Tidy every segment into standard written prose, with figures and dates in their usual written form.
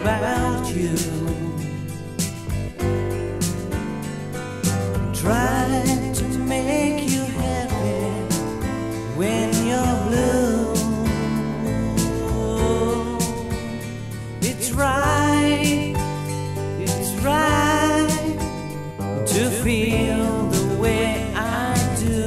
about you. Try to make you happy when you're blue. It's right to feel the way I do,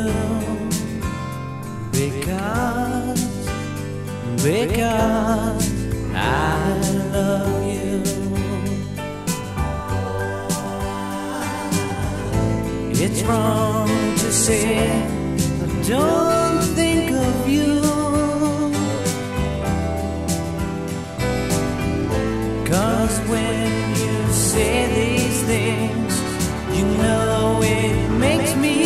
because I love you. It's wrong to say I don't think of you, 'cause when you say these things, you know it makes me